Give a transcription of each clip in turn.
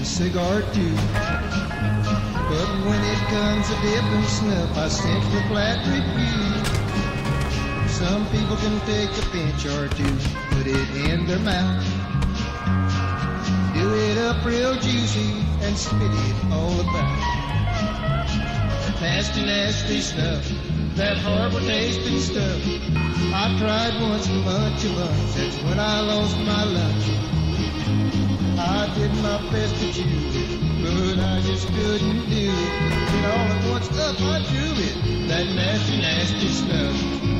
a cigar too. But when it comes to dipping snuff, I simply flat refuse. Some people can take a pinch or two, put it in their mouth, do it up real juicy, and spit it all about. Nasty, nasty stuff, that horrible tasting stuff. I tried once a bunch, that's when I lost my lunch. I did my best to chew it, but I just couldn't do it. And all at once up I drew it, that nasty, nasty stuff.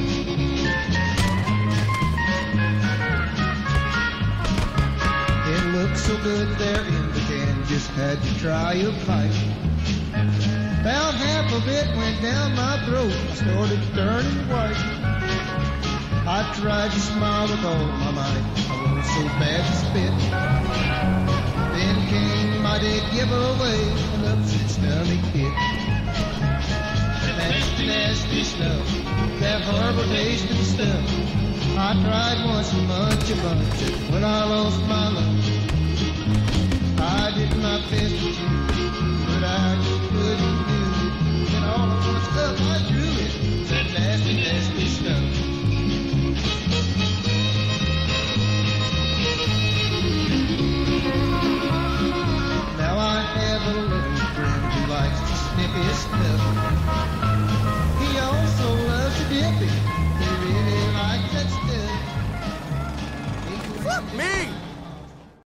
It looked so good there in the can, just had to try a bite. About half of it went down my throat, I started turning white. I tried to smile with all my might, I wanted so bad to spit. Then came my dead giveaway, an upset stomach hit. Nasty, nasty stuff, that horrible tasting stuff. I tried once a bunch, when I lost my lunch. I did my best to chew,